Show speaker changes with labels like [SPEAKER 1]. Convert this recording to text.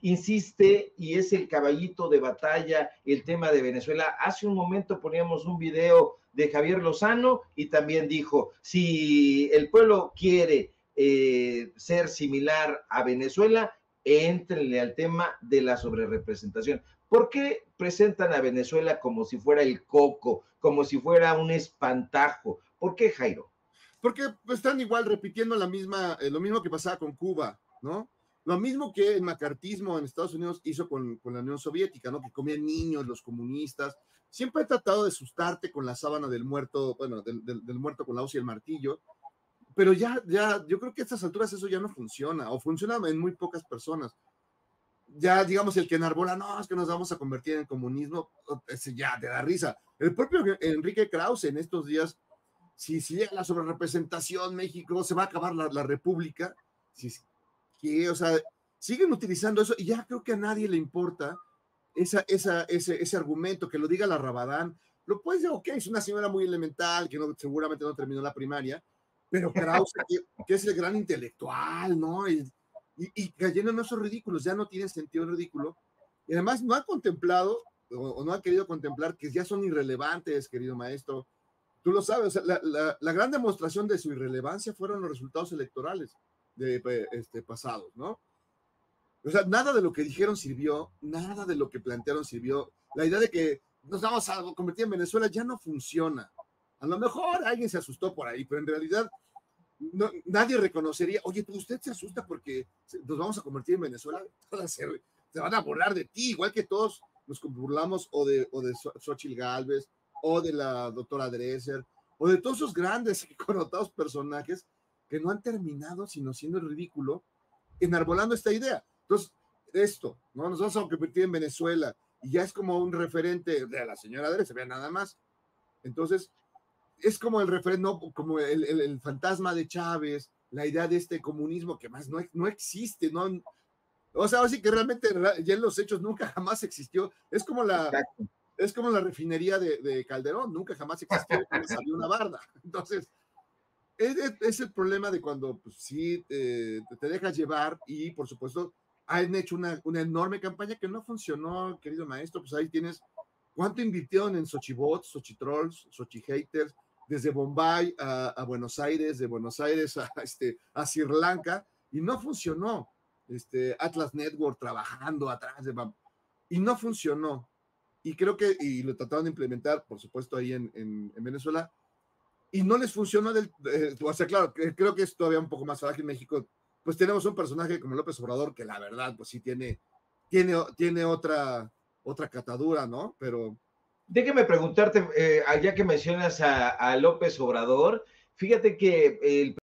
[SPEAKER 1] insiste y es el caballito de batalla el tema de Venezuela. Hace un momento poníamos un video de Javier Lozano y también dijo, si el pueblo quiere ser similar a Venezuela, éntrenle al tema de la sobrerepresentación. ¿Por qué presentan a Venezuela como si fuera el coco, como si fuera un espantajo? ¿Por qué, Jairo?
[SPEAKER 2] Porque están igual repitiendo lo mismo que pasaba con Cuba, ¿no? Lo mismo que el macartismo en Estados Unidos hizo con la Unión Soviética, ¿no? Que comían niños, los comunistas. Siempre he tratado de asustarte con la sábana del muerto, bueno, del muerto con la hoz y el martillo, pero ya, yo creo que a estas alturas eso ya no funciona, o funciona en muy pocas personas. Ya, digamos, el que enarbola, no, es que nos vamos a convertir en comunismo, ese ya te da risa. El propio Enrique Krause en estos días, si llega la sobrerepresentación, México, se va a acabar la república, o sea, siguen utilizando eso y ya creo que a nadie le importa ese argumento, que lo diga la Rabadán. Lo puedes decir, ok, es una señora muy elemental, que seguramente no terminó la primaria, pero Krause, que es el gran intelectual, ¿no? Y cayendo en esos ridículos, ya no tiene sentido el ridículo, y además no ha contemplado, o no ha querido contemplar, que ya son irrelevantes, querido maestro. Tú lo sabes, o sea, la gran demostración de su irrelevancia fueron los resultados electorales pasados, ¿no? O sea, nada de lo que dijeron sirvió, nada de lo que plantearon sirvió. La idea de que nos vamos a convertir en Venezuela ya no funciona. A lo mejor alguien se asustó por ahí, pero en realidad nadie reconocería, oye, usted se asusta porque nos vamos a convertir en Venezuela, se van a burlar de ti, igual que todos nos burlamos o de Xochitl Gálvez, o de la doctora Dresser, o de todos esos grandes y connotados personajes que no han terminado sino siendo el ridículo, enarbolando esta idea. Entonces, ¿no? Nos vamos a convertir en Venezuela, y ya es como un referente de la señora Dresser, vea nada más. Entonces, es como el referente, ¿no? Como el fantasma de Chávez, la idea de este comunismo que más no existe, ¿no? O sea, así que realmente ya en los hechos nunca jamás existió. Es como la refinería de Calderón, nunca jamás existió, salió una barda. Entonces, es el problema de cuando pues, sí te dejas llevar, y por supuesto han hecho una enorme campaña que no funcionó, querido maestro. Pues ahí tienes cuánto invirtieron en Xochibots, Xochitrolls, Xochihaters, desde Bombay a Buenos Aires, de Buenos Aires a Sri Lanka, y no funcionó. Atlas Network trabajando atrás y no funcionó. Y creo que, y lo trataron de implementar, por supuesto, ahí en Venezuela, y no les funcionó o sea, claro, creo que es todavía un poco más frágil. En México, pues tenemos un personaje como López Obrador, que la verdad, pues sí tiene otra catadura, ¿no? Pero...
[SPEAKER 1] Déjeme preguntarte, ya que mencionas a López Obrador, fíjate que el